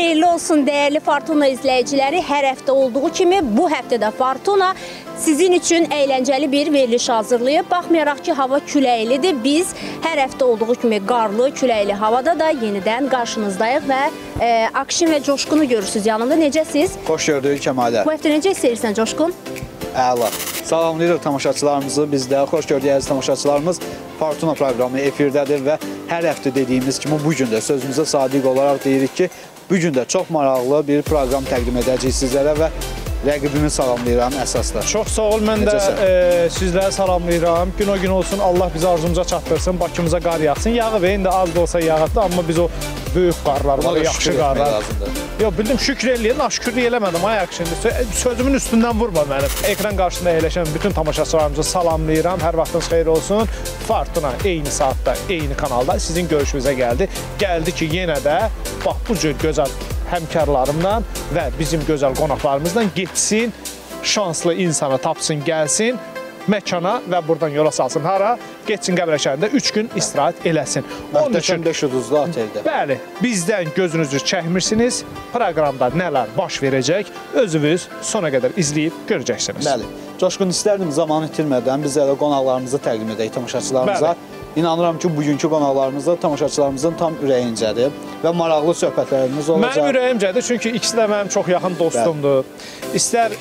xeyirli olsun dəyərli Fortuna izləyiciləri. Hər həftə olduğu kimi bu həftə də Fortuna sizin üçün əyləncəli bir veriliş hazırlayıb. Baxmayaraq ki, hava küləklidir. Biz hər həftə olduğu kimi qarlı, küləkli havada da yenidən qarşınızdayıq və Akşin və Coşqunu görürsünüz yanımda. Necəsiz? Xoş gördük Kəmalə. Bu həftə necə istəyirsən Coşqun? Əla. Salamlayırıq tamaşaçılarımızı. Biz də xoş gördük əziz tamaşaçılarımız. Fortuna proqramı efirdədir və hər həftə dediyimiz kimi bu gün də sözümüzə sadiq olaraq deyirik ki, bu gün də çox maraqlı bir proqram təqdim edəcəyik sizlərə və rəqibimi salamlayıram əsasda. Çox sağ ol, mən də sizləri salamlayıram. Gün o gün olsun, Allah bizi arzumuza çatdırsın, Bakımıza qar yağsın. Yağıb, indi az da olsa yağıbdı, amma biz o böyük qarlar var, yaxşı qarlar. Yox, bildim, şükür eləyir, naşükürlük eləmədim, ay Akşin. Sözümün üstündən vurma mənim. Ekran qarşısında əyləşən bütün tamaşaçılarımızı salamlayıram. Hər vaxtınız xeyir olsun. Fortuna eyni saatda, eyni kanalda sizin görüşünüzə gəldi. Gəldi ki, yenə də bax bu cür gözəl həmkarlarımla və bizim gözəl qonaqlarımızla getsin, şanslı insanı tapsın, gəlsin məkana və buradan yola salsın. Hara? Getsin Qəbərəkərində 3 gün istirahət eləsin. Möhtəşəm 500-lü oteldə. Bəli, bizdən gözünüzü çəkmirsiniz. Proqramda nələr baş verəcək, özünüz sona qədər izləyib görəcəksiniz. Bəli. Coşqun, istərdim zaman itirmədən biz elə qonaqlarımızı təqdim edək tamaşaçılarımıza. İnanıram ki, bugünkü qonaqlarımızda tamaşaçılarımızın tam ürəyincədir və maraqlı söhbətlərimiz olacaq. Mənim ürəyimcədir, çünki ikisi də mənim çox yaxın dostumdur. İstər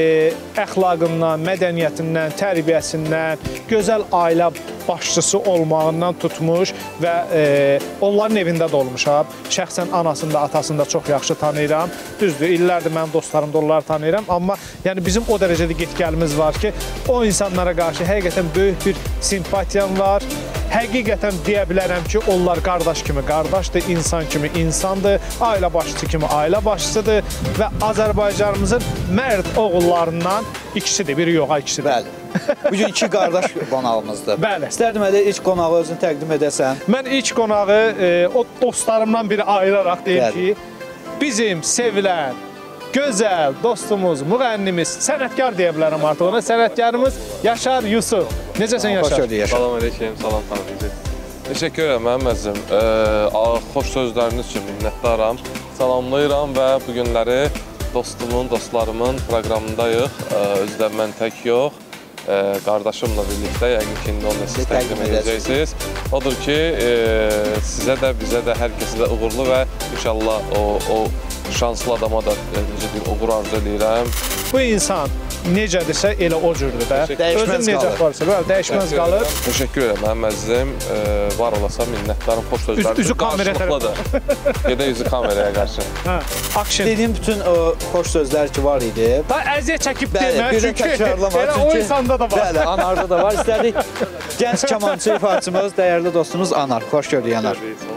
əxlaqından, mədəniyyətindən, tərbiyəsindən, gözəl ailə başçısı olmağından tutmuş və onların evində də olmuşam. Şəxsən anasını da, atasını da çox yaxşı tanıyıram. Düzdür, illərdir mənim dostlarım da onları tanıyıram. Amma yəni bizim o dərəcədə getgəlimiz var ki, o insanlara qarşı həqiqətən böyük bir simpatiyam var. Həqiqətən deyə bilərəm ki, onlar qardaş kimi qardaşdır, insan kimi insandır, ailə başçısı kimi ailə başçısıdır və Azərbaycanımızın mərd oğullarından ikisidir, biri yox, ikisidir. Bəli. Bugün iki qardaş qonağımızdır. Bəli. İstərdim elə ilk qonağı özünü təqdim edəsən. Mən ilk qonağı o dostlarımdan biri ayıraraq deyim ki, bizim sevilən, gözəl dostumuz, müğənnimiz, sənətkar deyə bilərəm artıq ona, sənətkarımız Yaşar Yusuf. Necəsən Yaşar? Xoş gördük Yaşar. Salam aleyküm, salam tanıdıcı. Təşəkkür edirəm mənim əzizim. Xoş sözləriniz üçün minnətdaram. Salamlayıram və bu günləri dostumun, dostlarımın proqramındayıq. Özdə mən tək yox, qardaşımla birlikdə, yəqin ki, indi onu siz təqdim edəcəksiniz. Odur ki, sizə də, bizə də, hər kəsə də uğurlu və inşallah o şanslı adama da uğur arzu edirəm. Bu insan necədirsə elə o cürdür də. Dəyişməz qalır. Dəyişməz qalır. Təşəkkür edirəm mənim əzizim. Var olasam minnətdarım, xoş sözləriniz. Üzü kameraya tərəf. Gedə üzü kameraya qarşı. Akşin. Dediyim bütün o xoş sözlər ki var idi. Əziyyət çəkib demə, çünki elə o insanda da var. Bəli, Anarda da var. İstərdik gənc kamançı ifaçımız, dəyərli dostumuz Anar. Xoş gördük Anar.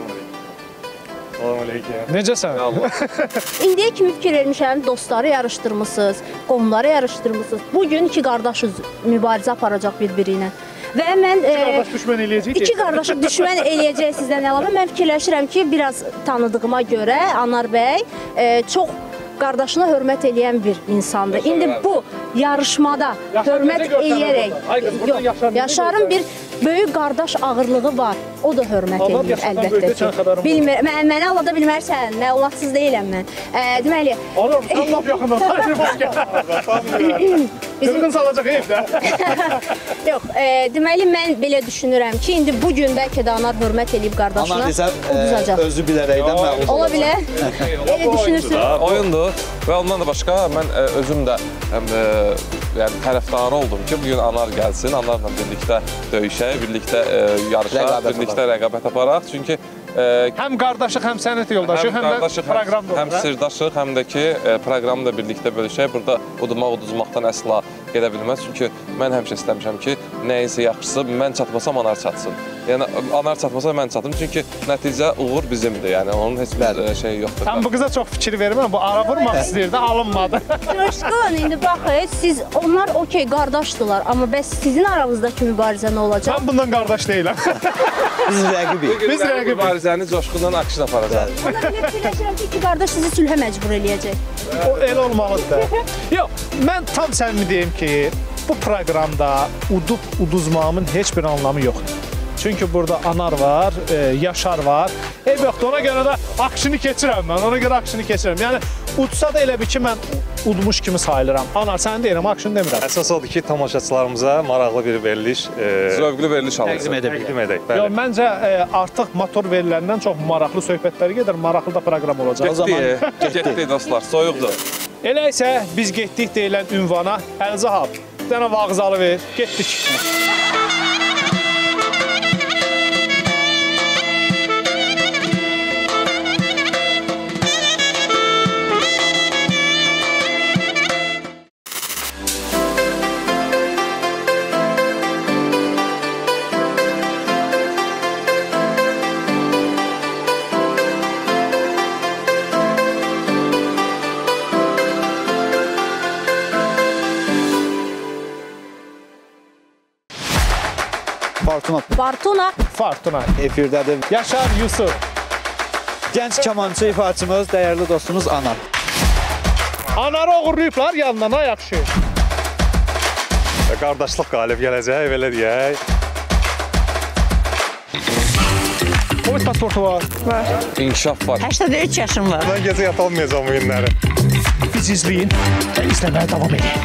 Necəsən? İndiyə kimi fikir vermişəm, dostları yarışdırmısınız, qohumları yarışdırmısınız. Bugün iki qardaşız mübarizə aparacaq bir-biri ilə. Və mən qardaş düşmən eləyəcək. İki qardaşı düşmən eləyəcək sizdən əlavə. Mən fikirləşirəm ki, biraz tanıdığıma görə Anar bəy çox qardaşına hörmət eləyən bir insandır. İndi bu yarışmada hörmət eləyərək, Yaşarın bir böyük qardaş ağırlığı var. O da hörmət eləyir əlbəttə ki. Məni alada bilmərsən, məlumatsız deyiləm mən. Deməli... Oğlum, sən laf yaxından. Qızqın salacaq evdə. Yox, deməli mən belə düşünürəm ki, indi bugün bəlkə də Anar hörmət eləyib qardaşına uduzacaq. Özü bilərəkdən məğlub. Ola bilər. Elə düşünürsün. Oyundur və ondan da başqa mən özüm də tərəfdarı oldum ki, bugün Anar gəlsin, Anarla birlikdə döyüşək, birlikdə yarışaq, birlikdə rəqabət aparaq. Çünki həm qardaşıq, həm sənət yoldaşıq, həm də proqram da olur. Həm sirdaşıq, həm də ki, proqramı da birlikdə bölüşək. Burada uduzmaqdan əsla gedə bilməz. Çünki mən həmişə istəmişəm ki, nəyinsə yaxşısı, mən çatmasam, Anar çatsın. Yəni, Anar çatmasa mən çatım. Çünki nəticə uğur bizimdir. Yəni, onun heç bir şey yoxdur. Sən bu qıza çox fikir verməm. Bu ara vurmaq istəyirdi, alınmadı. Coşqun, indi baxın, onlar okey, qardaşdılar. Amma bəs sizin aranızdakı mübarizə nə olacaq? Mən bundan qardaş deyiləm. Biz rəqibik. Biz rəqib mübarizəni Coşqundan Akşin aparacaq. Ona belə fikirləşirəm ki, iki qardaş sizi sülhə məcbur eləyəcək. O elə olmalıdır da. Yox, mən tam səmimi deyim ki, bu proqramda uduzmağımın heç bir anlamı yoxdur. Çünki burada Anar var, Yaşar var Ev yoxdur, ona görə də akışını keçirəm mən, ona görə akışını keçirəm. Yəni, udsa da elə bir ki, mən udmuş kimi sayılıram. Anar, sən deyirəm, akışını demirəm. Əsas odur ki, tamaşaçılarımıza maraqlı bir veriliş Zövqlü veriliş alacaq. təqdim edək. Yo, məncə artıq motor verilərindən çox maraqlı söhbətlər gedir, maraqlı da proqram olacaq. Getdik dostlar, soyuqdur. Elə isə biz getdik deyilən ünvana. Əlzahab, bir dənə vağzalı ver, getdik. Fortuna efirdədir. Yaşar Yusuf. Gənc kamançı ifaçımız, dəyərli dostumuz Anar. Anarı oğurlayıblar yanına, nə yaxşı. Qardaşlıq qalib gələcək, belə deyək. Polis pasportu var. İnkişaf var. 83 yaşım var. Mən gecə yata olmayacağım bu günləri. Biz izləyin və izləməyə davam edin.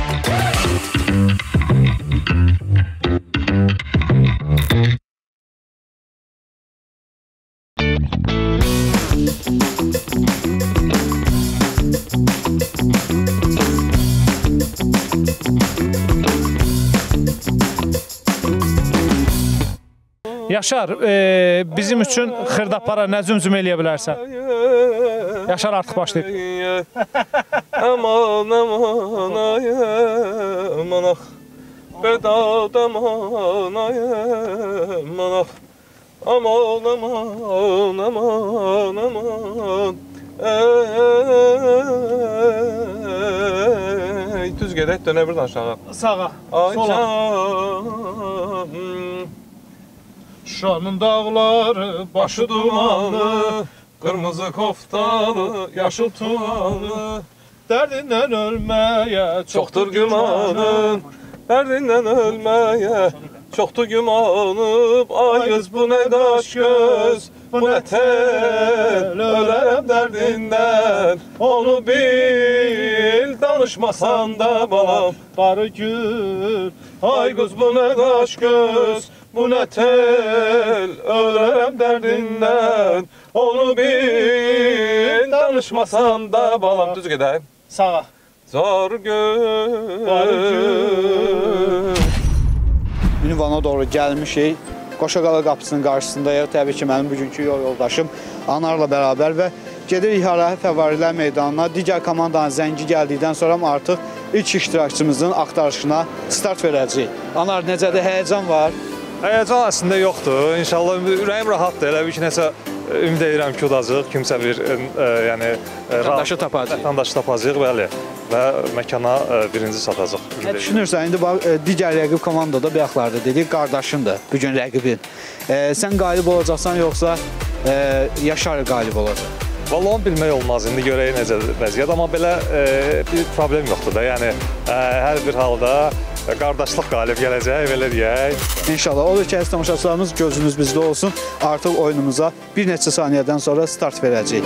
Yaşar, bizim üçün xırdapara nə zümzüm eləyə bilərsən? Yaşar artıq başlayıb. Aman aman ay aman ah, Bedad aman ay aman ah, aman aman aman aman ey. Düz gedək, dönə birdən aşağı. Sağa, Ay sola. canım, Şanın dağları, başı dumanlı, qırmızı koftalı, yaşıl tumanlı. dərdindən ölməyə Çoxdur gümanın, dərdindən ölməyə çoxdur gümanım. Ay qız, bu nə daş göz, bu nə tel, ölərəm dərdindən. Onu bil, danışmasan da balam. barı gül. Ay qız, bu nə daş göz, bu nə tel, ölərəm dərdindən. Onu bil, danışmasan da balam. Düz gedəyim. Sağa. Zar göz. Ünvana doğru gəlmişik. Qoşaqala qapısının qarşısındayıq. Təbii ki, mənim bugünkü yol yoldaşım Anarla bərabər və gedirik hala Fəvvarilər meydanına. Digər komandanın zəngi gəldikdən sonra artıq ilk iştirakçımızın axtarışına start verəcəyik. Anar, necədir? Həyəcan var? Həyəcan əslində yoxdur. İnşallah ürəyim rahatdır. Elə bir ki, nəsə ümid edirəm ki, udacaq. Kimsə bir yəni Vətəndaşı tapacaq. Vətəndaşı tapacaq, bəli. Və məkana birinci satacaq. Düşünürsən, indi digər rəqib komandada bayaqlarda dedik, qardaşındır bugün rəqibin. Sən qalib olacaqsan, yoxsa Yaşar qalib olacaq? Vallahi onu bilmək olmaz. İndi görək necə vəziyyət. Amma belə bir problem yoxdur da. Yəni hər bir halda qardaşlıq qalib gələcək, belə deyək. İnşallah. Odur ki, əziz tamaşaçılarımız, gözünüz bizdə olsun. Artıq oyunumuza bir neçə saniyədən sonra start verəcəyik.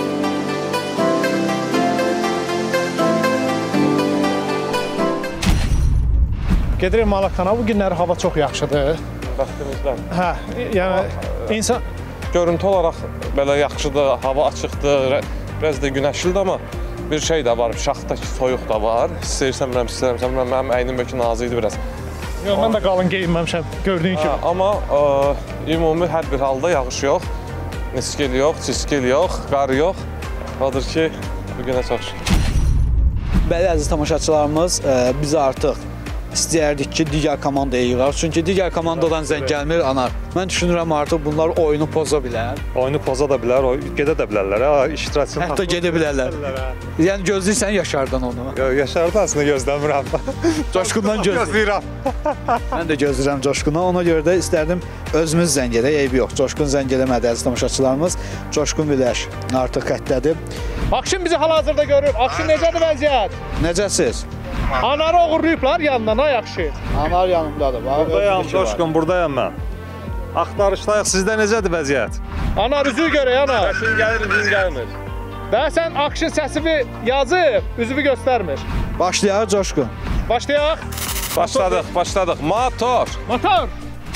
Gedirik Malakana. Bu günləri hava çox yaxşıdır. Bəxtimizdən. Hə, yəni insan Görüntü olaraq belə yaxşıdır, hava açıqdır, biraz da günəşlidir, amma bir şey də var, şaxtdakı soyuq da var. İstəyirsən, mənim əynim bəlkə nazik idi biraz. Yox, mən də qalın geyinməmişəm, gördüyün kimi. Amma ümumi hər bir halda yağış yox, niskil yox, çiskil yox, qar yox. Odur ki, bugünə çox şükür. Bəli, əziz tamaşaçılarımız, biz artıq istəyərdik ki, digər komandaya yığaq. Çünki digər komandadan zəng gəlmir, Anar. Mən düşünürəm artıq bunlar oyunu poza bilər. Oyunu poza da bilər, gedə də bilərlər. İştirakçı Hətta gedə bilərlər. Yəni gözləyirsən Yaşardan onu. Yaşardan aslında gözləmirəm. Coşqundan gözləyirəm. Mən də gözləyirəm Coşquna. Ona görə də istərdim özümüz zəng edək. Eybi yox. Coşqun zəng eləmədi, əziz tamaşaçılarımız. Coşqun Viləş artıq xətdədir. Akşin bizi hal-hazırda görür. Akşin necədir vəziyyət? Necəsiz? Anarı oğurlayıblar yanına, nə yaxşı. Anar yanımdadır. Buradayam, Coşqun, buradayam mən. Axtarışdayıq. Sizdə necədir vəziyyət? Anar üzü görək, Anar. Səsin gəlir, üzün gəlmir. Daha sən akşın səsini yazıb, üzümü göstərmir. Başlayaq Coşqun. Başlayaq. Başladıq. Motor. Motor.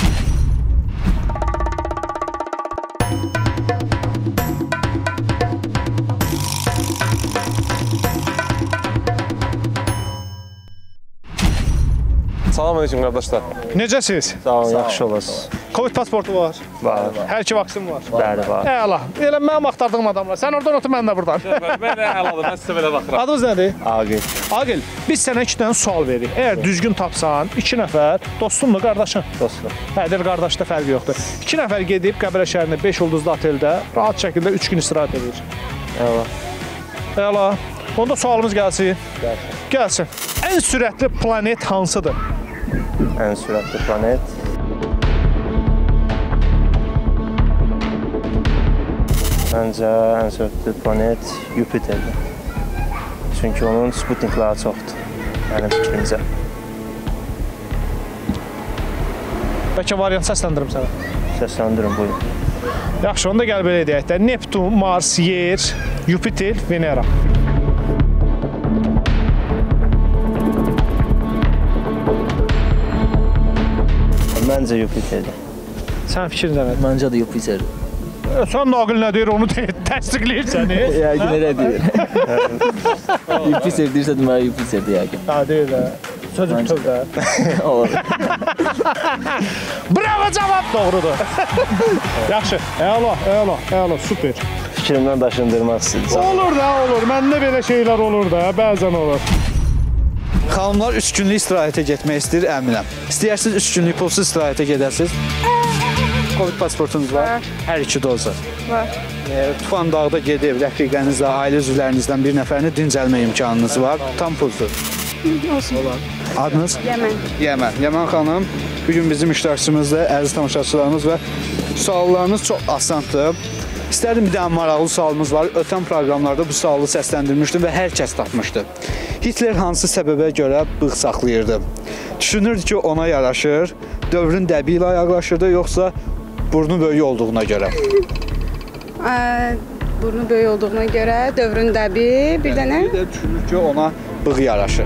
Salam aleyküm qardaşlar. Necəsiz? Sağ olun, yaxşı olasınız. Covid pasportu var. Var. Hər iki vaksin var. Bəli, var. Əla. Elə mənim axtardığım adamlar. Sən oradan otur, mən də buradan. Mən əladır, mən sizə belə baxıram. Adınız nədir? Aqil. Aqil, biz sənə 2 dənə sual veririk. Əgər düzgün tapsan, 2 nəfər dostunmu, qardaşın? Dostum. Hədir, qardaşda fərqi yoxdur. 2 nəfər gedib Qəbələ şəhərində 5 ulduzlu oteldə rahat şəkildə 3 gün istirahət edir. Əla. Əla. Onda sualımız gəlsin. Gəlsin. Ən sürətli planet hansıdır? Ən sürətli planet. Məncə ən sürətli planet Yupiterdir. Çünki onun sputnikləri çoxdur. Mənim fikrimcə. Bəlkə variant səsləndirim sənə. Səsləndirin, buyurun. Yaxşı, onda gəl belə deyək də. Neptun, Mars, Yer, Yupiter, Venera. Məncə Yupiterdir. Sən fikrin nədir? Məncə də Yupiter. Sən Naqil nə deyir, onu təsdiqləyir səni. Yəqin elə deyir. Yupiter deyirsə deməli Yupiterdir yəqin. Ha, deyir də. Söz bütöv də. Olur. Bravo, cavab doğrudur. Yaxşı, əla, super. Fikrimdən daşındırmaq istəyirəm. Olur da, olur. Məndə belə şeylər olur da, bəzən olur. Xanımlar 3 günlük istirahətə getmək istəyir, əminəm. İstəyirsiniz 3 günlük pulsuz istirahətə gedəsiniz? Covid pasportunuz var? Hər iki doza. Var. Tufan dağda gedib rəfiqənizlə, ailə üzvlərinizdən bir nəfərini dincəlmə imkanınız var. Tam pulsuz. Olsun. Adınız? Yəmən. Yəmən. Yəmən xanım, bugün bizim iştirakçımızdır, əziz tamaşaçılarımız və suallarınız çox asandır. İstərdim bir dənə maraqlı sualımız var. Ötən proqramlarda bu sualı səsləndirmişdim və hər kəs tapmışdı. Hitler hansı səbəbə görə bığ saxlayırdı? Düşünürdü ki, ona yaraşır, dövrün dəbi ilə ayaqlaşırdı, yoxsa burnu böyük olduğuna görə? Burnu böyük olduğuna görə, dövrün dəbi, bir dənə. Bir də düşünür ki, ona bığ yaraşır.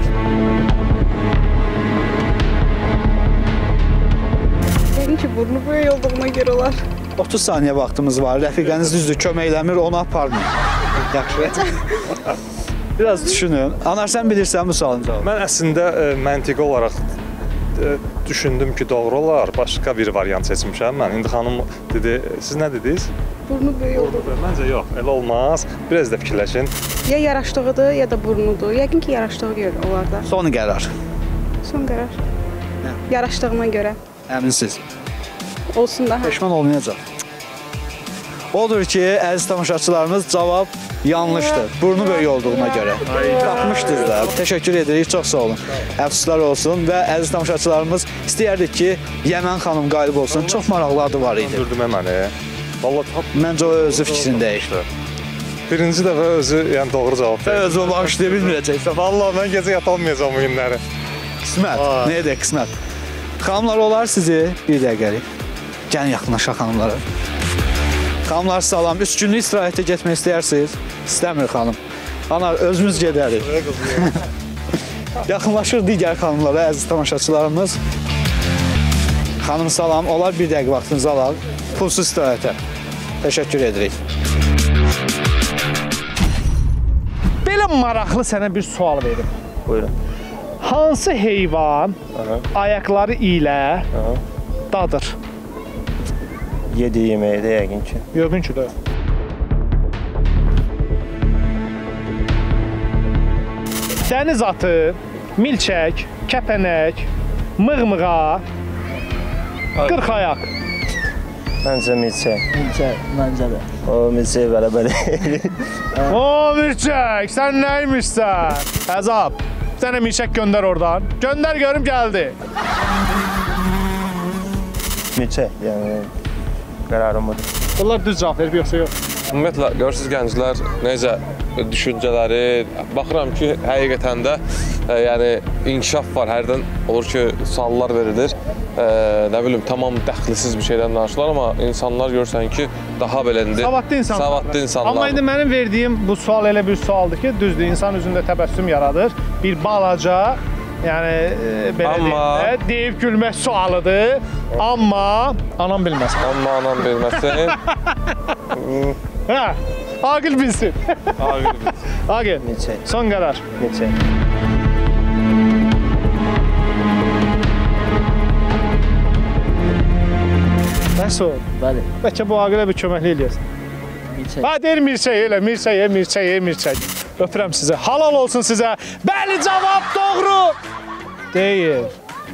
Yəqin ki, burnu böyük olduğuna görə olar. 30 saniyə vaxtımız var. Rəfiqəniz düzdür, kömək eləmir, onu aparmayın. Yaxşı. Biraz düşünün. Anar, sən bilirsən bu sualın cavabı. Mən əslində məntiqi olaraq düşündüm ki, doğru olar. Başqa bir variant seçmişəm mən. İndi xanım dedi, siz nə dediniz? Burnu böyük olduğu. Məncə yox, elə olmaz. Biraz da fikirləşin. Ya yaraşdığıdır, ya da burnudur. Yəqin ki, yaraşdığı görə olar da. Son qərar. Son qərar. Yaraşdığına görə. Əminsiz. Olsun da. Peşman olmayacaq. Odur ki, əziz tamaşaçılarımız, cavab yanlışdır. Burnu böyük olduğuna görə. Tapmışdınız da. Təşəkkür edirik, çox sağ olun. Əfsuslar olsun və əziz tamaşaçılarımız istəyərdik ki, Yəmən xanım qalib olsun. Çox maraqlı adı var idi. Öldürdüm məni. Vallahi Məncə o özü fikrindəyik. birinci dəfə özü, yəni doğru cavab verdi. Özü bağışlaya bilməyəcəksən. Vallahi mən gecə yata olmayacağam bu günləri. Qismət. Nə edək qismət. Xanımlar olar sizi bir dəqiqəlik. Gəlin yaxınlaşaq xanımlara. Xanımlar salam. 3 günlük istirahətə getmək istəyirsiniz? İstəmir xanım. Anar, özümüz gedərik. Yaxınlaşır digər xanımlara, əziz tamaşaçılarımız. Xanım salam. Olar bir dəqiqə vaxtınızı alaq. Pulsuz istirahətə. Təşəkkür edirik. Belə maraqlı sənə bir sual verim. Buyurun. Hansı heyvan ayaqları ilə dadır? Yediyi yeməyi də yəqin ki. Yəqin ki də. Dəniz atı, milçək, kəpənək, mığmığa, qırxayaq. Məncə milçək. Məncə də. O milçək belə. O milçək, sən nəymişsən? Əzab, sənə milçək göndər oradan. Göndər görüm gəldi. Milçək, yəni qərarım budur. Bunlar düz cavab verib yoxsa yox? Ümumiyyətlə, görürsünüz gənclər necə düşüncələri, baxıram ki, həqiqətən də yəni inkişaf var. Hərdən olur ki, suallar verilir. Nə bilim, tamam dəxlisiz bir şeydən danışırlar, amma insanlar görsən ki, daha belə indi Savadlı insanlar. savadlı insanlar. Amma indi mənim verdiyim bu sual elə bir sualdır ki, düzdür, insan üzündə təbəssüm yaradır. Bir balaca, yəni belə deyim, deyib gülmək sualıdır. Amma anam bilməsin. Amma anam bilməsin. Hə, Aqil bilsin. Aqil bilsin. Aqil, Neçə? son qərar. Neçə? Nəsə o? Bəli. Bəlkə bu Aqilə bir köməkli eləyəsin. Milçək. Ha, deyir milçək elə, milçək. Öpürəm sizə. Halal olsun sizə. Bəli, cavab doğru. Deyil.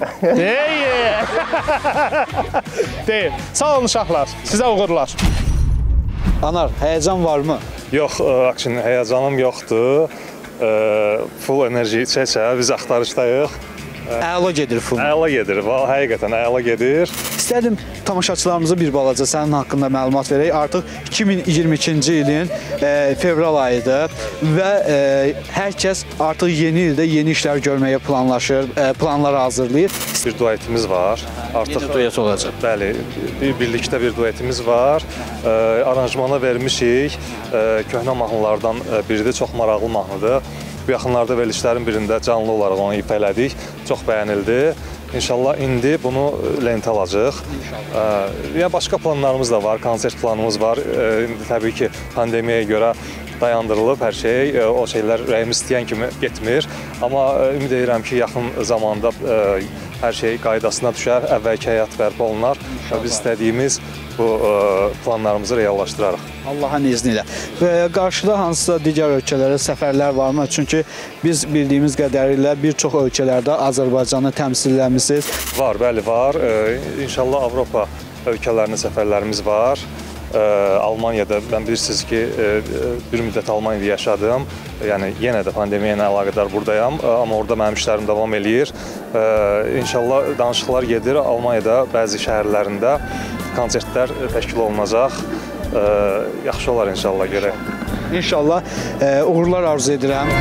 Deyil. Sağ olun uşaqlar. Sizə uğurlar. Anar, həyəcan varmı? Yox, akşin həyəcanım yoxdur. Full enerji içə-içə biz axtarışdayıq. Əla gedir film. Əla gedir, həqiqətən əla gedir. İstərdim tamaşaçılarımıza bir balaca sənin haqqında məlumat verək. Artıq 2022-ci ilin fevral ayıdır və hər kəs artıq yeni ildə yeni işlər görməyə planlaşır, planlar hazırlayır. Bir duetimiz var. Artıq Duet olacaq. Bəli, birlikdə bir duetimiz var. Aranjmana vermişik. Köhnə mahnılardan biridir, çox maraqlı mahnıdır. Bu yaxınlarda verilişlərin birində canlı olaraq onu ifa elədik. Çox bəyənildi. İnşallah indi bunu lentə alacaq. Yəni başqa planlarımız da var, konsert planımız var. İndi təbii ki, pandemiyaya görə dayandırılıb hər şey. O şeylər ürəyimiz istəyən kimi getmir. Amma ümid edirəm ki, yaxın zamanda hər şey qaydasına düşər, əvvəlki həyat bərpa olunar və biz istədiyimiz bu planlarımızı reallaşdırarıq. Allahın izni ilə. Və qarşıda hansısa digər ölkələrə səfərlər varmı? Çünki biz bildiyimiz qədərilə bir çox ölkələrdə Azərbaycanı təmsilləmisiniz. Var, bəli, var. İnşallah Avropa ölkələrinə səfərlərimiz var. Almaniyada, mən bilirsiniz ki, bir müddət Almaniyada yaşadım. Yəni, yenə də pandemiya ilə əlaqədar buradayam, amma orada mənim işlərim davam eləyir. İnşallah danışıqlar gedir. Almaniyada bəzi şəhərlərində konsertlər təşkil olunacaq. Yaxşı olar inşallah görək. İnşallah uğurlar arzu edirəm.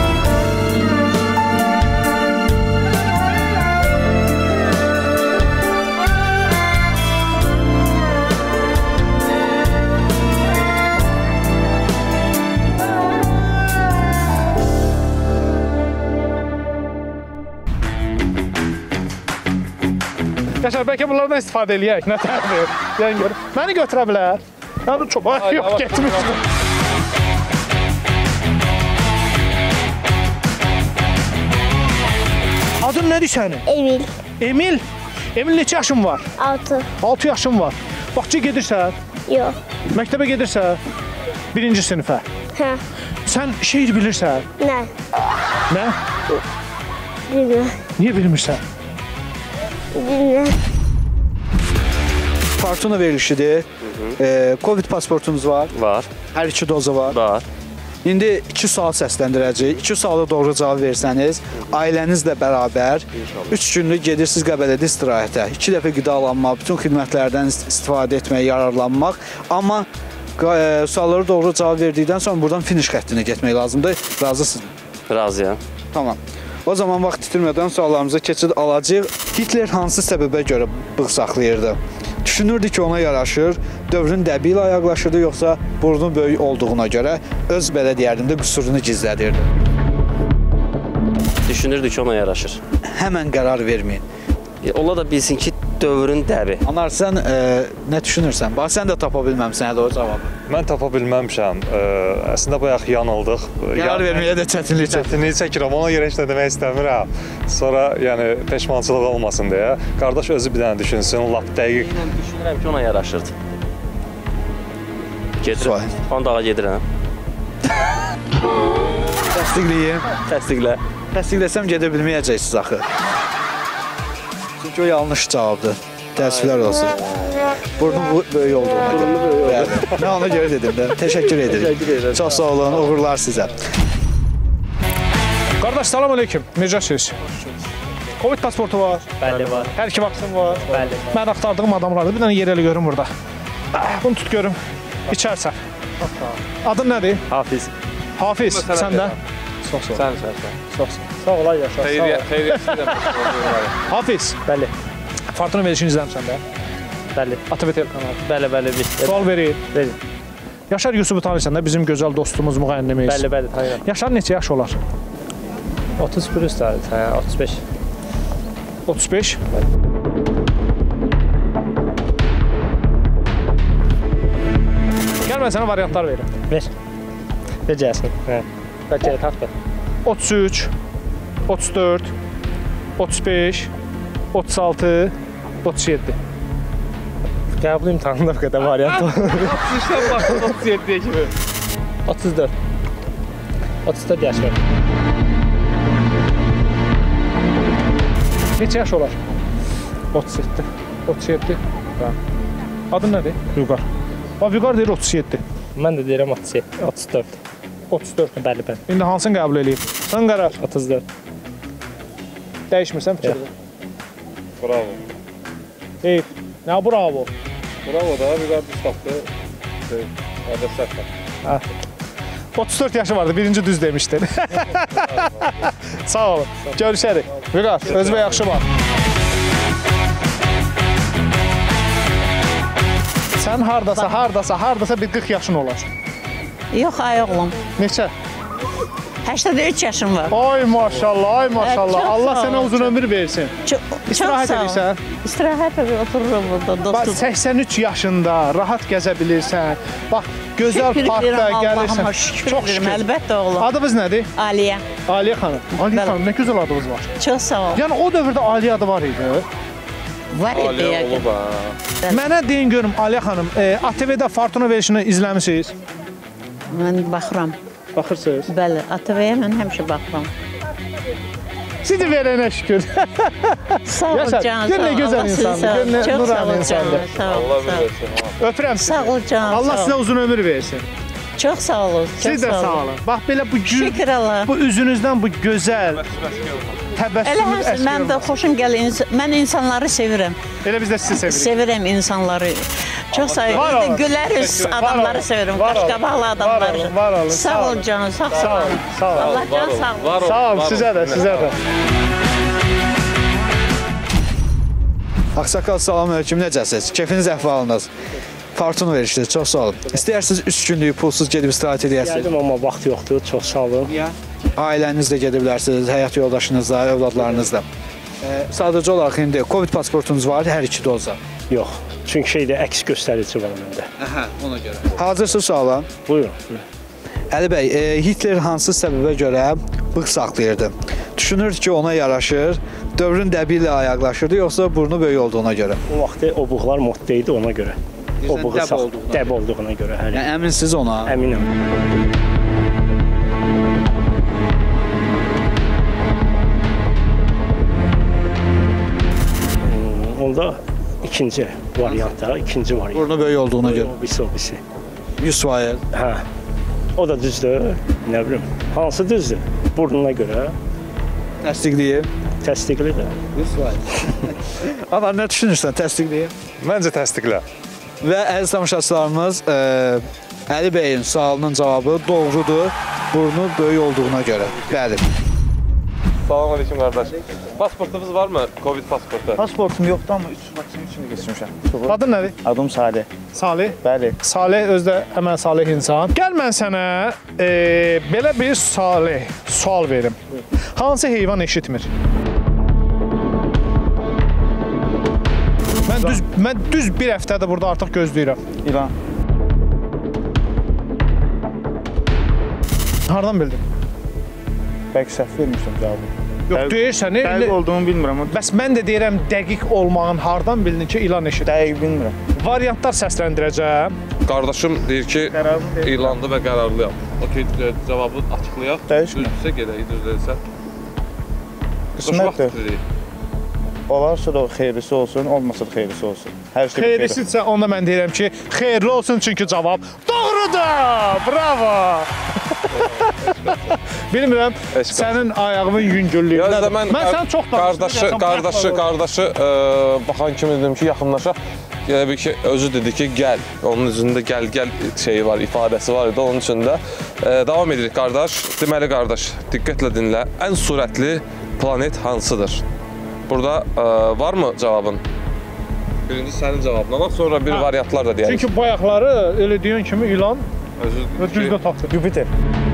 Yaşar, bəlkə bunlardan istifadə eləyək, nə tərəfdir? Yəni görüm. Məni götürə bilər. Yəni çox, yox, getmiş. Adın nədir sənin? Emil, Emil? Emil neçə yaşın var? 6. 6 yaşın var. Bağçaya gedirsən? Yox. Məktəbə gedirsən? 1-ci sinifə. Hə. Sən şeir bilirsən? Nə? Nə? Bilmə. Niyə bilmirsən? Bilmə. Fortuna verilişidir. Covid pasportunuz var. Var. Hər iki doza var. Var. İndi 2 sual səsləndirəcəyik. 2 suala doğru cavab versəniz, ailənizlə bərabər 3 günlük gedirsiniz Qəbələdə istirahətə. 2 dəfə qidalanmaq, bütün xidmətlərdən istifadə etmək, yararlanmaq. Amma suallara doğru cavab verdikdən sonra buradan finiş xəttinə getmək lazımdır. Razısınız? Razıyam. Tamam. O zaman vaxt itirmədən suallarımıza keçid alacağıq. Hitler hansı səbəbə görə bığ saxlayırdı? Düşünürdü ki, ona yaraşır, dövrün dəbi ilə ayaqlaşırdı, yoxsa burnu böyük olduğuna görə öz belə deyərdim də qüsurunu gizlədirdi. Düşünürdü ki, ona yaraşır. Həmən qərar verməyin. Ola da bilsin ki, dövrün dəbi. Anar, sən nə düşünürsən? Bax, sən də tapa bilməmsən hələ o cavabı. Mən tapa bilməmişəm. Əslində bayaq yanıldıq. Qərar verməyə də çətinlik çəkirəm. Ona görə heç nə demək istəmirəm. Sonra yəni peşmançılıq olmasın deyə. Qardaş özü bir dənə düşünsün, lap dəqiq. Mən düşünürəm ki, ona yaraşırdı. Gedirəm. Ondağa gedirəm. Təsdiqləyim. Təsdiqlə. Təsdiqləsəm gedə bilməyəcəksiniz axı. Çünki o yanlış cavabdır. Təəssüflər olsun. Burnu böyük olduğuna görə. Mən ona görə dedim də. Təşəkkür edirik. Çox sağ olun, uğurlar sizə. Qardaş, salam aleyküm. Necəsiz? Covid pasportu var. Bəli, var. Hər iki vaksin var. Bəli. Mən axtardığım adamlardır. Bir dənə yer elə görüm burada. Bunu tut görüm. İçərsən. Adın nədir? Hafiz. Hafiz, sən də? Çox sağ ol. Sən. Çox sağ ol. Sağ ol, ay yaşa. Xeyriyyəçi də. Hafiz, Bəli, Fortuna verilişini izləmişsən də. bəli. ATV kanalı. Bəli, bir. Sual vereyim. Verin. Yaşar Yusufu tanırsan da bizim gözəl dostumuz, müğənnimiz. Bəli, tanıyıram. Yaşar neçə yaş olar? 30 plus da, 35. 35. Gəl mən sənə variantlar verim. Ver. Necəsin? Hə. Bəlkə tapdı. 33, 34, 35, 36, 37. Qəbul imtahanında bu qədər variant var. 33-dən baxın 37-yə kimi. 34. 34 yaş var. Neçə yaş olar? 37. 37. Adın nədir? Vüqar. Vüqar deyir 37. Mən də deyirəm 37, 34. 34. Bəli. İndi hansını qəbul edeyim? Sən qərar. 34. Dəyişmirsən fikrini. Bravo. Hey, nə bravo. Bravo da, Vüqar düz tapdı. Adı səhv. 34 yaşı vardı, birinci düz demişdin. Sağ olun. Görüşərik. Vüqar, özünə yaxşı bax. Sən hardasa bir 40 yaşın olar. Yox, ay oğlum. Neçə? 83 yaşım var. Ay maşallah, ay maşallah. Çox Allah sağ sənə ol. uzun ömür versin. İstirahət edirsən? İstirahət otururum burada Bax, dostum. 83 yaşında rahat gəzə bilirsən. Bax, gözəl Şükür parkda edirəm Allahıma, gəlirsən. şükür Çox edirəm, şükür. əlbəttə oğlum. Adınız nədir? Aliyə. Aliyə xanım. Aliyə Bəli. xanım, nə gözəl adınız var. Çox sağ ol. Yəni o dövrdə Aliyə adı var idi. Var idi Aliyə yəqin. olub ha. Mənə deyin görüm Aliyə xanım, ATV-də Fortuna verilişini izləmisiniz? Mən baxıram. Baxırsınız. Bəli, ATV-yə mən həmişə baxıram. Sizi verənə şükür. Sağ ol Yaşar, canım. gör nə gözəl insandır, gör nə Çox sağ nurani ol insandır. canım. Sağ ol. Allah sağ ol. bilirsin. Öpürəm sizi. Sağ ol canım. Allah sağ sizə ol. uzun ömür versin. Çox sağ olun. Siz də sağ olun. Bax belə bu Şükür Allah. bu üzünüzdən bu gözəl Elə təbəssüm həmsin, mən də xoşum gəlir. Mən insanları sevirəm. Elə biz də sizi sevirik. Sevirəm insanları. Çox sağ Var ol. olun. Gülər üz adamları sevirəm. Var olun. Qaşqabaqlı adamları. Var olun. Sağ ol canım. Sağ ol. Sağ ol. Allah can sağ ol. Sağ ol, sizə də, sizə də. Ağsaqqal, salam aleyküm, necəsiniz? Keyfiniz, əhvalınız? Fortuna verişdir, çox sağ olun. İstəyirsiniz 3 günlük pulsuz gedib istirahət edəsiniz? Gəldim, amma vaxt yoxdur, çox sağ olun. Ailənizlə gedə bilərsiniz, həyat yoldaşınızla, övladlarınızla. Sadəcə olaraq indi Covid pasportunuz var, hər iki doza. Yox, çünki şeydə əks göstərici var məndə. Aha, ona görə. Hazırsınız suala? Buyurun. Əli bəy, Hitler hansı səbəbə görə bığ saxlayırdı? Düşünürdü ki, ona yaraşır, dövrün dəbi ilə ayaqlaşırdı, yoxsa burnu böyük olduğuna görə? O vaxtı o bığlar modda idi ona görə. O bığı dəb olduğuna görə. Yəni əminsiniz ona? Əminəm. Onda ikinci variantda, ikinci variant. Burnu böyük olduğuna görə. O birisi. 100%. Hə. O da düzdür. Nə bilim. Hansı düzdür? Burnuna görə. Təsdiqləyir. Təsdiqlidir. 100%. Ama nə düşünürsən? Təsdiqləyir. Məncə təsdiqlə. Və əziz tamaşaçılarımız, Əli bəyin sualının cavabı doğrudur. Burnu böyük olduğuna görə. Bəli. Salam aleyküm qardaş. Pasportunuz varmı? Covid pasportu. Pasportum yoxdur, amma 3 vaksin üçün keçmişəm. Adın nədir? Adım Salih. Salih. Bəli. Salih özdə həmən salih insan. Gəl mən sənə belə bir sual verim. Hansı heyvan eşitmir? Mən düz bir həftədir burada artıq gözləyirəm. İlan. Hardan bildin? Bəlkə səhv vermişdim cavabı. Yox, deyirsən. Dəqiq olduğumu bilmirəm. Bəs mən də deyirəm dəqiq olmağın hardan bildin ki, ilan eşidir? Dəqiq bilmirəm. Variantlar səsləndirəcəm. Qardaşım deyir ki, ilandı və qərarlıyam. Okey, cavabı açıqlayaq. Dəyişmə. Düzdürsə gedək, düz deyilsə. Qismətdir. Olarsa da xeyrisi olsun, olmasa da xeyrisi olsun. Hər şey Xeyrisidirsə onda mən deyirəm ki, xeyirli olsun çünki cavab doğrudur. Bravo. Bilmirəm, sənin ayağının yüngüllüyündən. Mən sən çox qardaşı baxan kimi dedim ki, yaxınlaşaq. bir ki özü dedi ki gəl. Onun üzündə gəl şeyi var, ifadəsi var idi onun içində. Davam edirik qardaş. Deməli qardaş, diqqətlə dinlə. Ən sürətli planet hansıdır? Burada varmı cavabın? Birinci sənin cavabına bax, sonra bir variantlar da deyərik. Çünki bayaqları elə deyən kimi ilan düzgün tapdı. Jupiter.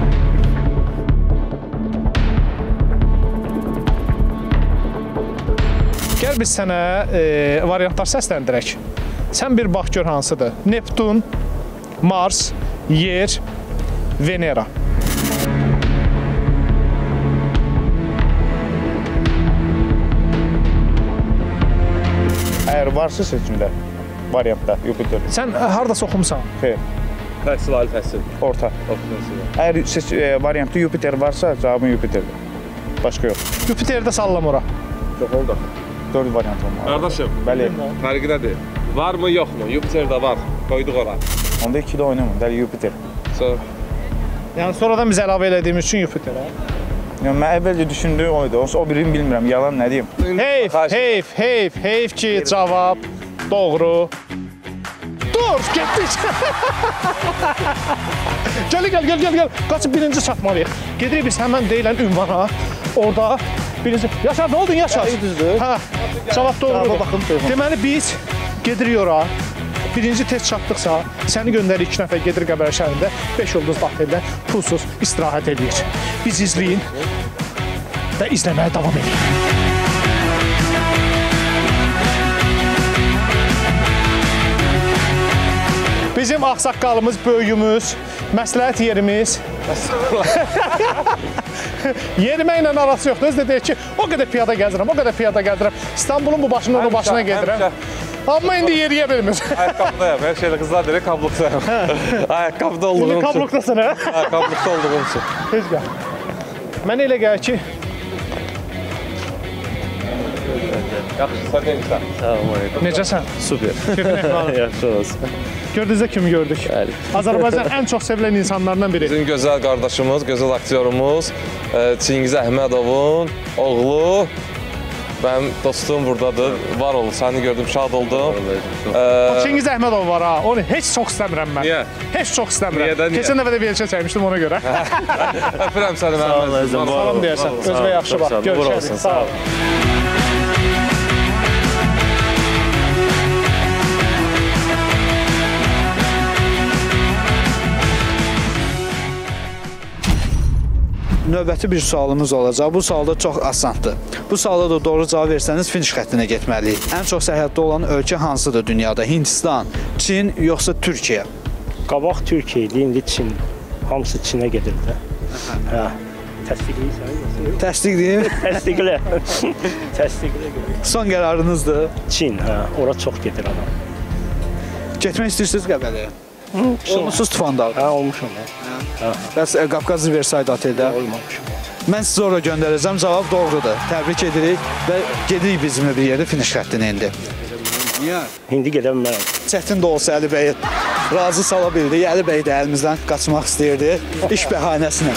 Gəl biz sənə variantlar səsləndirək. Sən bir bax gör hansıdır? Neptun, Mars, Yer, Venera. Əgər varsa seçimdə, variantda Jupiter. Sən hardasa oxumusan? Xeyr, Təhsil, ali təhsil. orta. Əgər variantda Jupiter varsa, cavabım Jupiterdir. Başqa yox. Jupiterdə sallam ora. Çox oldu. 4 variant olmalı. Qardaşım, Bəli. fərqi nədir? Var mı, yox mu? Jupiterdə var. Qoyduq ora. Onda 2-də oynamam, dəli Jupiter. Yəni sonradan biz əlavə elədiyimiz üçün Jupiter. Yəni mən əvvəlcə düşündüyüm oydu. O birini bilmirəm. Yalan nə deyim? Heyf ki, cavab doğru. Dur, getdik. Gəl. Qaçıb birinci çatmalıyıq. Gedirik biz həmən deyilən ünvana. Orada birinci... Yaşar, nə oldun Yaşar? Düzdür. Hə, cavab doğrudur. Baxın, telefon. Deməli biz gedirik ora. Birinci test çatdıqsa, səni göndərik 2 nəfər gedir Qəbələ şəhərində 5 ulduzlu oteldə pulsuz istirahət edir. Biz izləyin və izləməyə davam edin. Bizim ağsaqqalımız, böyüyümüz, məsləhət yerimiz. Yerimə ilə arası yoxdur. Özü də deyir ki, o qədər piyada gəzirəm. İstanbulun bu başından o başına gedirəm. Amma indi yeriyə bilmir. Ayaqqabıdayım, hər şeylə qızlar deyir, kabluqdayım. Ayaqqabıda olduğum üçün. Kabluqdasın, hə? Kabluqda olduğum üçün. Tez gəl. Mən elə gəl ki... Yaxşı, sən neysən? Salam aleyküm. Necəsən? Super. Yaxşı olsun. Gördünüzdə kimi gördük? Bəli. Azərbaycan ən çox sevilən insanlardan biri. Bizim gözəl qardaşımız, gözəl aktyorumuz Çingiz Əhmədovun oğlu. Mənim dostum buradadır. Var ol, səni gördüm, şad oldum. Çingiz Əhmədov var ha, onu heç çox istəmirəm mən. Niyə? Heç çox istəmirəm. Niyə? Keçən dəfə də verilişə çəkmişdim ona görə. Öpürəm səni Məhəmməd. Salam deyərsən, özünə yaxşı bax. Görüşərik. Sağ ol. Növbəti bir sualımız olacaq. Bu sual da çox asandır. Bu suala da doğru cavab versəniz finiş xəttinə getməliyik. Ən çox səyahətdə olan ölkə hansıdır dünyada? Hindistan, Çin, yoxsa Türkiyə? Qabaq Türkiyə idi, indi Çin. Hamısı Çinə gedir də. Hə. Təsdiqləyirsən? Təsdiqləyir. Təsdiqlə. Təsdiqlə. Son qərarınızdır? Çin, hə. Ora çox gedir adam. Getmək istəyirsiniz Qəbələyə? Olmuşsunuz Tufanda? Hə, olmuşum. Bəs Qafqaz Riverside oteldə? Olmamışım. Mən sizə ora göndərəcəm, cavab doğrudur. Təbrik edirik və gedirik bizimlə bir yerdə finiş xəttinə indi. Niyə? İndi gedəm mən. Çətin də olsa Əli bəy razı sala bildi. Əli bəy də əlimizdən qaçmaq istəyirdi iş bəhanəsinə.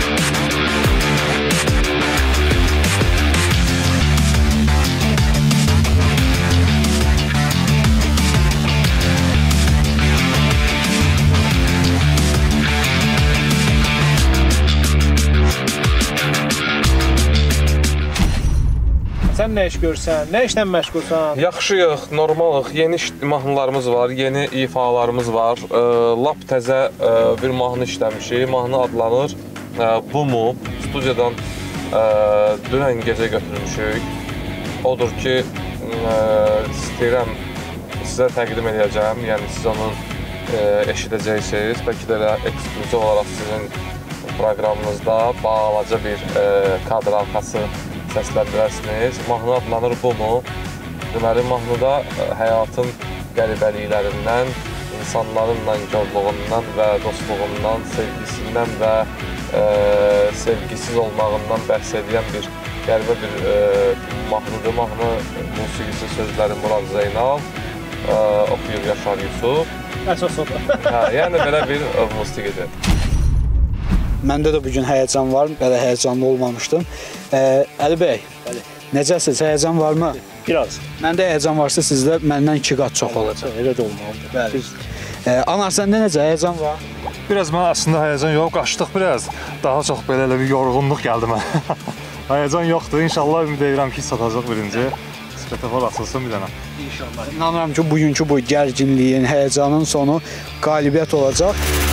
Sən nə iş görsən? Nə işlə məşğulsan? Yaxşıyıq, normalıq. Yeni mahnılarımız var, yeni ifalarımız var. Lap təzə bir mahnı işləmişik. Mahnı adlanır Bumu. Studiyadan dünən gecə götürmüşük. Odur ki, istəyirəm sizə təqdim edəcəm. Yəni siz onu eşidəcəksiniz. Bəlkə də elə ekskluziv olaraq sizin proqramınızda balaca bir kadr arxası səsləndirəsiniz. Mahnı adlanır Bumu. Deməli, mahnıda həyatın qəribəliklərindən, insanların nankorluğundan və dostluğundan, sevgisindən və sevgisiz olmağından bəhs edən bir qəribə bir mahnıdır. Mahnı musiqisi sözləri Murad Zeynal, oxuyur Yaşar Yusuf. Əsas odur. Yəni belə bir musiqidir. Məndə də bugün həyəcan var, belə həyəcanlı olmamışdım. Əli bəy, Necəsiz? Həyəcan varmı? Biraz. Məndə həyəcan varsa sizdə məndən 2 qat çox olacaq. Elə də olmalıdır. Bəli. Anar, səndə necə həyəcan var? Biraz mən əslində həyəcan yox, qaçdıq biraz. Daha çox belə bir yorğunluq gəldi mənə. Həyəcan yoxdur. İnşallah ümid edirəm ki, satacaq birinci. Svetofor açılsın bir dənə. İnşallah. İnanıram ki, bugünkü bu gərginliyin, həyəcanın sonu qalibiyyət olacaq.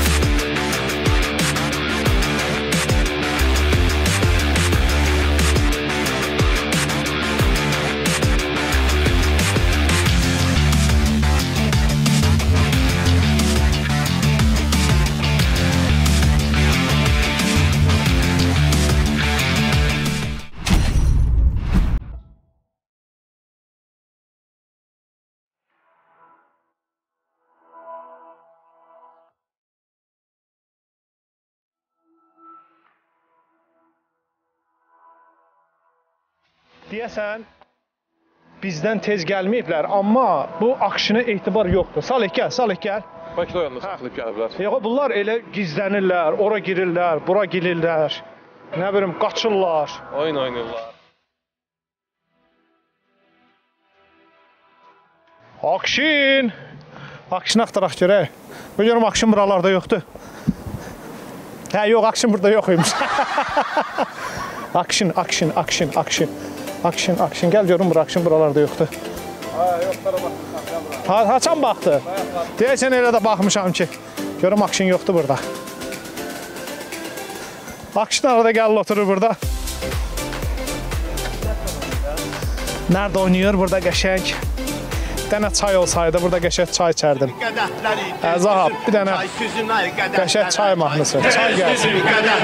Deyəsən, bizdən tez gəlməyiblər, amma bu akşına etibar yoxdur. Salih, gəl. Bəlkə də o yanda saxlayıb gəliblər. Yox, bunlar elə gizlənirlər, ora girirlər, bura girirlər, nə bilim, qaçırlar. Oyun oynayırlar. Akşin axtaraq görək. Görürüm, akşin buralarda yoxdur. Hə, yox, akşin burada yox imiş. Akşin, gəl görüm, akşin buralarda yoxdur. Haçan baxdı? Deyəsən elə də baxmışam ki, görüm, akşin yoxdur burada. Akşin arada gəlir, oturur burada. Nerede oynayır? Burada qəşəng. Bir dənə çay olsaydı, burada qəşəng çay içərdim. Zahab, bir dənə qəşəng çay mahnısı. Çay gəlsin.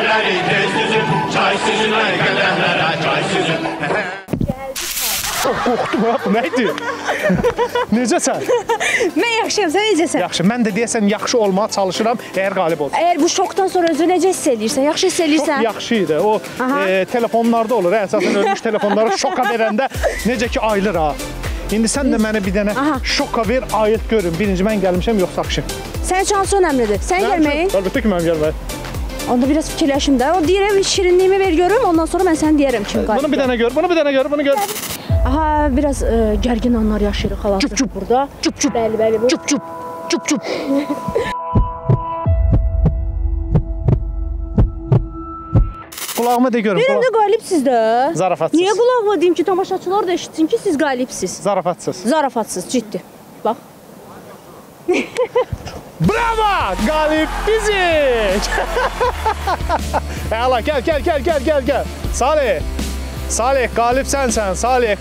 Qorxdum ha, bu neydi? Necəsən? Mən yaxşıyam, sən necəsən? Yaxşı, mən də deyəsən yaxşı olmağa çalışıram, əgər qalib olsun. Əgər bu şokdan sonra özü necə hiss edirsən? Yaxşı hiss edirsən? Çox yaxşı idi. O telefonlarda olur, əsasən ölmüş telefonları şoka verəndə necə ki ayılır ha. İndi sən də mənə bir dənə şoka ver, ayılt görün. Birinci mən gəlmişəm, yoxsa akşın. Sənin üçün hansı önəmlidir? Sən gəlməyin? Əlbəttə ki, mənim gəlməyin. Onda biraz fikirləşim də. O deyirəm, şirinliyimi ver görüm, ondan sonra mən sənə deyərəm kim qalib. Bunu bir dənə gör, bunu gör. Aha, biraz gərgin anlar yaşayırıq xalası burada. Cüp. Bəli, bu. Cüp. Kulağıma de görüm. Benim de qalibsiz də. Zarafatsız. Niyə qulağıma deyim ki, tamaşaçılar da eşitsin ki, siz qalibsiz? Zarafatsız, ciddi. Bax. Bravo! Qalib bizik! Əla, gəl. Salih, qalib sənsən.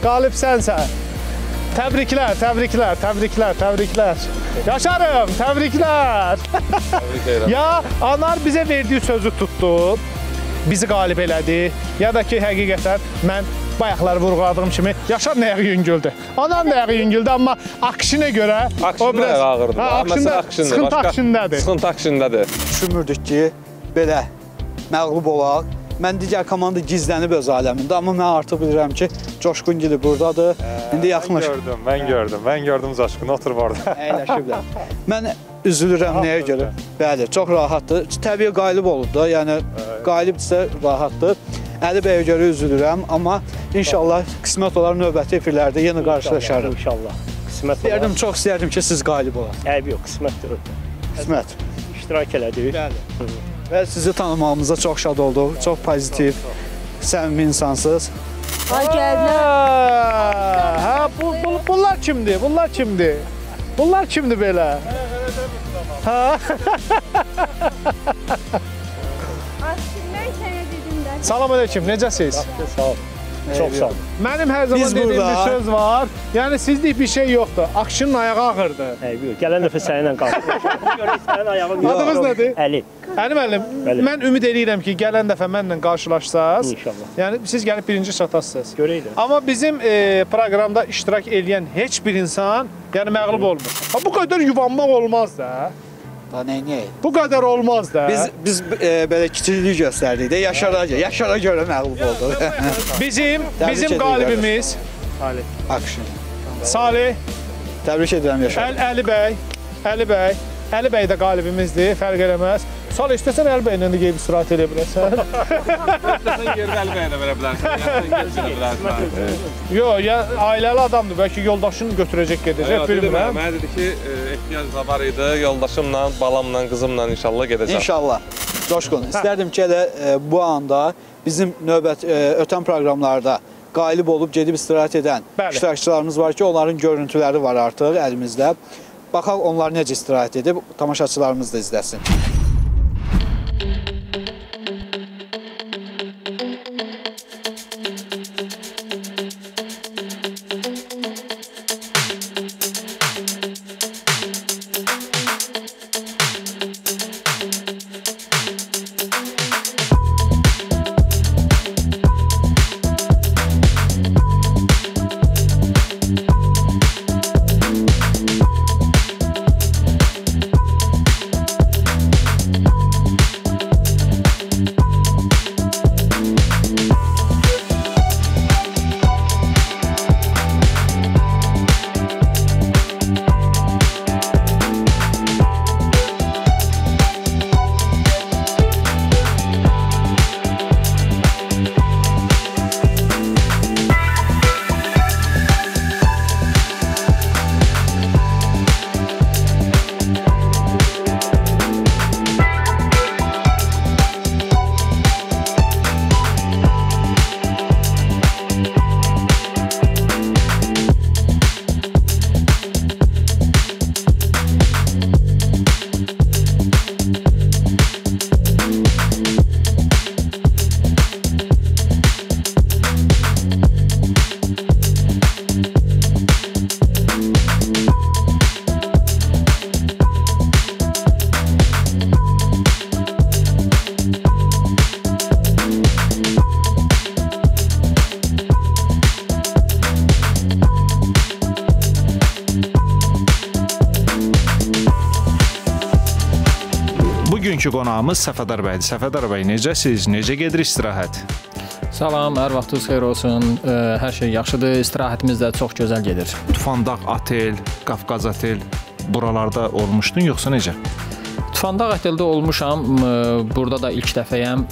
Təbriklər. Yaşarım, təbriklər. Ya, Anar bizə verdiyi sözü tutdu. Bizi qalib elədi. Ya da ki, həqiqətən mən bayaqları vurğuladığım kimi Yaşar nəyə yüngüldü. Anar nəyə yüngüldü, amma akşinə görə o biraz ağırdır. Sıxıntı akşindədir. Düşünmürdük ki, belə məğlub olaq. Mən digər komanda gizlənib öz aləmində, amma mən artıq bilirəm ki, Coşqun Gili buradadır. İndi yaxınlaşıq. Mən gördüm Coşqunu, oturub orada. Əyləşiblər. Mən üzülürəm nəyə görə? Bəli, çox rahatdır. Təbii qalib olub da, yəni qalibdirsə rahatdır. Əli bəyə görə üzülürəm, amma inşallah qismət olar növbəti efirlərdə yenə qarşılaşarıq. İnşallah. Qismət olar. Deyərdim, çox istəyərdim ki, siz qalib olaq. Eybi yox, qismətdir. Qismət. İştirak elədik. Bəli. Və sizi tanımağımıza çox şad olduq. Çox pozitiv, səmimi insansınız. Ay gəldilər. Hə, bunlar kimdir? Bunlar kimdir belə? Hə? Salam aleyküm, necəsiz? Sağ ol. Çox sağ ol. Mənim hər zaman dediyim bir söz var. Yəni sizlik bir şey yoxdur. Akşının ayağı ağırdı. Eybi yox. Gələn dəfə səninlə qalxdım. Görək sənin ayağın. Adınız nədir? Əli. Əli müəllim, mən ümid edirəm ki, gələn dəfə mənlə qarşılaşsaz. İnşallah. Yəni siz gəlib birinci çatasınız. Görək də. Amma bizim proqramda iştirak edən heç bir insan yəni məğlub olmur. Bu qədər yuvanmaq olmaz da. Da nəyək? Bu qədər olmaz da. Biz belə kiçiklik göstərdik də, Yaşara görə məğlub olduq. Bizim qalibimiz Salih. Təbrik edirəm Yaşar. Əli bəy də qalibimizdir, fərq eləməz. Sal istəsən Əlbəylə də geyib istirahət edə bilərsən. İstəsən geri Əlbəylə verə bilərsən. Yox, ailəli adamdır, bəlkə yoldaşını götürəcək, gedəcək, bilmirəm. Mənə dedi ki, ehtiyac da var idi, yoldaşımla, balamla, qızımla inşallah gedəcəm. İnşallah. Coşqun, istərdim ki, bu anda bizim növbət ötən proqramlarda qalib olub gedib istirahət edən iştirakçılarımız var ki, onların görüntüləri var artıq əlimizdə. Baxaq onlar necə istirahət edib, tamaşaçılarımız da izləsin. Bugünkü qonağımız Səfədar bəydir. Səfədar bəy, necəsiz? Necə gedir istirahət? Salam, hər vaxtınız xeyir olsun. Hər şey yaxşıdır. İstirahətimiz də çox gözəl gedir. Tufandağ otel, Qafqaz otel buralarda olmuşdun yoxsa necə? Tufandağ oteldə olmuşam. Burada da ilk dəfəyəm.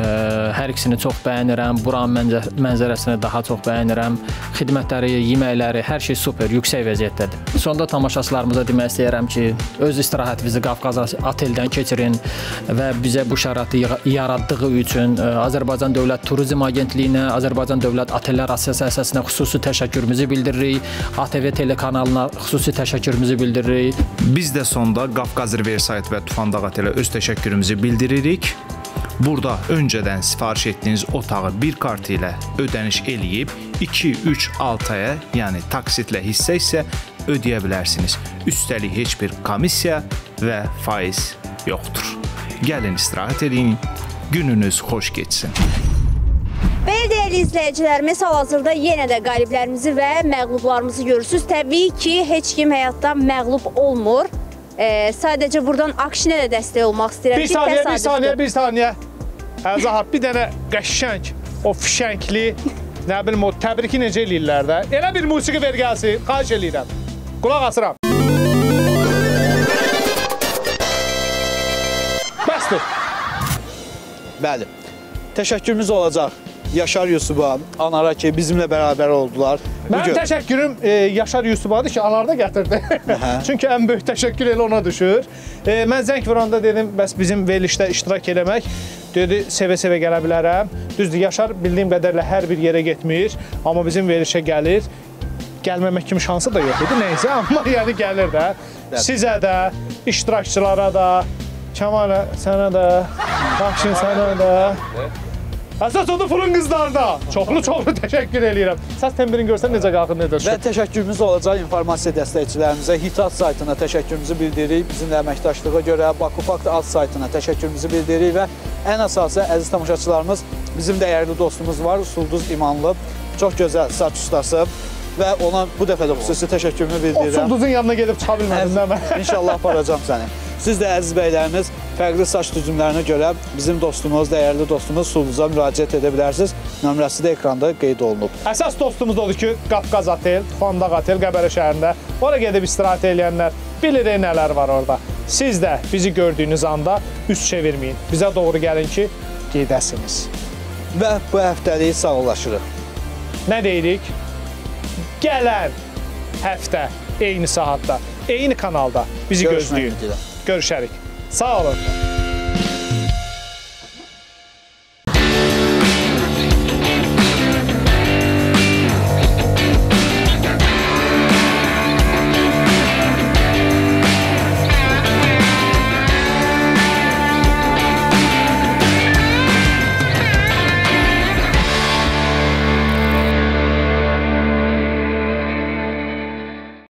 Hər ikisini çox bəyənirəm. Buranın mənzərəsini daha çox bəyənirəm. Xidmətləri, yeməkləri, hər şey super, yüksək vəziyyətdədir. Sonda tamaşaçılarımıza demək istəyirəm ki, öz istirahətinizi Qafqaz oteldən keçirin və bizə bu şəraiti yaratdığı üçün Azərbaycan Dövlət Turizm Agentliyinə, Azərbaycan Dövlət Otellər Assosiasiyasına xüsusi təşəkkürümüzü bildiririk. ATV telekanalına xüsusi təşəkkürümüzü bildiririk. Biz də sonda Qafqaz Riverside və Tufandağ otelə öz təşəkkürümüzü bildiririk. Burada öncədən sifariş etdiyiniz otağı bir kart ilə ödəniş eləyib 2-3-6 aya, yəni taksitlə hissə isə ödəyə bilərsiniz. Üstəlik heç bir komissiya və faiz yoxdur. Gəlin istirahət edin, gününüz xoş geçsin. Bəli, dəyərli izləyicilərimiz, hal-hazırda yenə də qaliblərimizi və məğlublarımızı görürsünüz. Təbii ki, heç kim həyatda məğlub olmur. Sadəcə buradan Akşinə də dəstək olmaq istəyirəm ki, Bir saniyə. Zahab, bir dənə qəşşəng, o fişəngli, nə bilim, o təbriki necə eləyirlər də. Elə bir musiqi ver gəlsin, xahiş eləyirəm. Qulaq asıram. Bəsdir. Bəli, təşəkkürümüz olacaq Yaşar Yusub'a, Anara ki, bizimlə bərabər oldular. Mənim təşəkkürüm Yaşar Yusubadır ki, Anar da gətirdi. Çünki ən böyük təşəkkür elə ona düşür. Mən zəng vuranda dedim, bəs bizim verilişdə iştirak eləmək. Dedi, sevə-sevə gələ bilərəm. Düzdür, Yaşar bildiyim qədərlə hər bir yerə getmir, amma bizim verilişə gəlir. Gəlməmək kimi şansı da yox idi, neysə, amma yəni gəlir də. Sizə də, iştirakçılara da, Kəmalə sənə də, Baxşin sənə də. Əsas onu fırın qızlarına. Çoxlu təşəkkür eləyirəm. Səs tembirini görsən necə qalxır, necə düşür. Və təşəkkürümüz olacaq informasiya dəstəkçilərimizə. Hitat saytına təşəkkürümüzü bildiririk. Bizimlə əməkdaşlığa görə Bakufakt ad saytına təşəkkürümüzü bildiririk və ən əsası, əziz tamaşaçılarımız, bizim dəyərli dostumuz var, Sulduz İmanlı. Çox gözəl saç ustası və ona bu dəfə də xüsusi təşəkkürümü bildirirəm. O Sulduzun yanına gedib çıxa bilmədim də mən. İnşallah aparacam səni. Siz də əziz bəylərimiz, fərqli saç düzümlərinə görə bizim dostumuz, dəyərli dostumuz Sulduza müraciət edə bilərsiniz. Nömrəsi də ekranda qeyd olunub. Əsas dostumuz odur ki, Qafqaz otel, Tufandağ otel Qəbələ şəhərində. Ora gedib istirahət eləyənlər bilir nələr var orada. Siz də bizi gördüyünüz anda üst çevirməyin. Bizə doğru gəlin ki, gedəsiniz. Və bu həftəlik sağollaşırıq. Nə deyirik? Gələn həftə eyni saatda, eyni kanalda bizi gözləyin. Görüşərik. Sağ olun.